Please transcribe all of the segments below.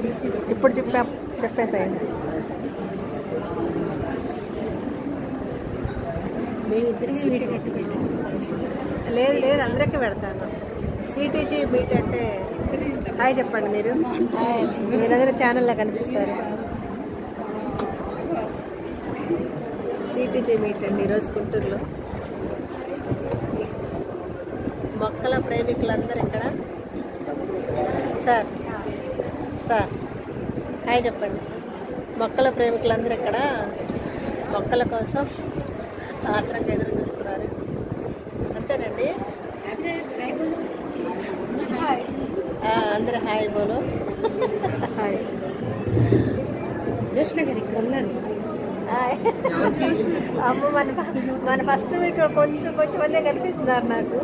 ఇప్పుడు చెప్పేసేయండి. లేదు లేదు, అందరికీ పెడతాను. సిటీజీ మీట్ అంటే హాయ్ చెప్పండి. మీరు ఏదైనా ఛానల్లో కనిపిస్తారు. సిటీజీ మీట్ అండి ఈరోజు గుంటూరులో. మొక్కల ప్రేమికులందరూ ఇక్కడ. సార్ హాయ్ చెప్పండి. మొక్కల ప్రేమికులందరూ ఇక్కడ మొక్కల కోసం ఆత్రంగా ఎదురు చూస్తున్నారు. అంతేనండి. అందరూ హాయ్ బోలు. హాయ్ జోష్ణ గారు ఇక్కడ ఉన్నారు. అమ్మ మన ఫస్ట్ మీట్ కొంచెం మందే కనిపిస్తున్నారు నాకు.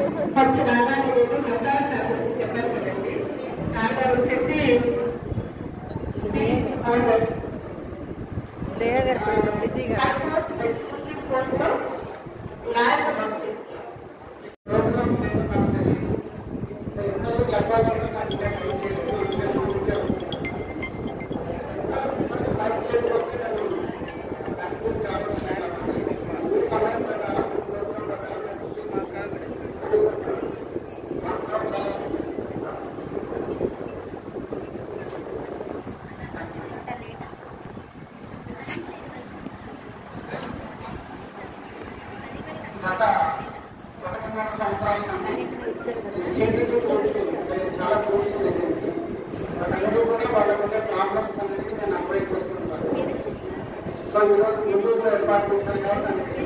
జయ గారు ఇప్పుడు బిజీగా. గత 11 సంవత్సరాల చాలా కోర్సులు అందరూ కూడా వాళ్ళకుండే ప్రాబ్లమ్స్ అనేది నేను అప్లై చేస్తుంటాను. సో ఈరోజు గుంటూరులో ఏర్పాటు చేశాను కాబట్టి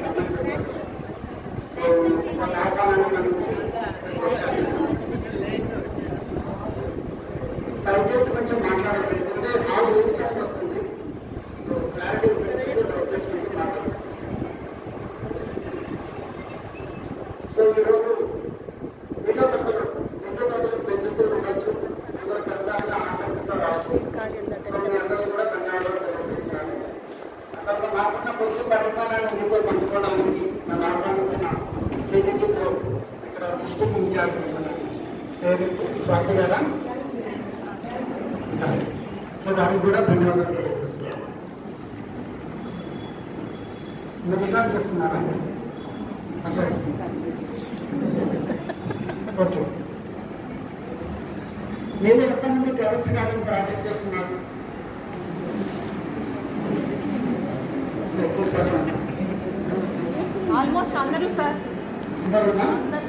దయచేసి కొంచెం మాట్లాడాలి. ఎందుకంటే ఆల్ రీసెర్చ్ వస్తుంది, క్లారిటీ దయచేసి మాట్లాడాలి. సో ఈరోజు మీలో పెద్దలు పెంచుతూ ఉండొచ్చు, అందరూ పెంచాలని ఆసక్తితో రావచ్చు. సో మీ అందరూ కూడా ధన్యవాదాలు తెలియజేస్తున్నాను. ఆ తర్వాత నాకున్న కొద్ది పరిమాణాన్ని మీతో పంచుకోవడానికి నన్ను ఆహ్వానించిన సిటీజీలో ఇక్కడ డిస్ట్రిక్ట్ ఇన్ఛార్జ్ పేరు స్వాతి గారా, సో దానికి కూడా ధన్యవాదాలు తెలియజేస్తున్నాను. మీరు రికార్డ్ చేస్తున్నారా? ఓకే. మీరు ఎంతమంది టెర్రస్ గార్డెన్ ప్రాక్టీస్ చేస్తున్నారు? ఆల్మోస్ట్ అందరూ సార్. అందరూ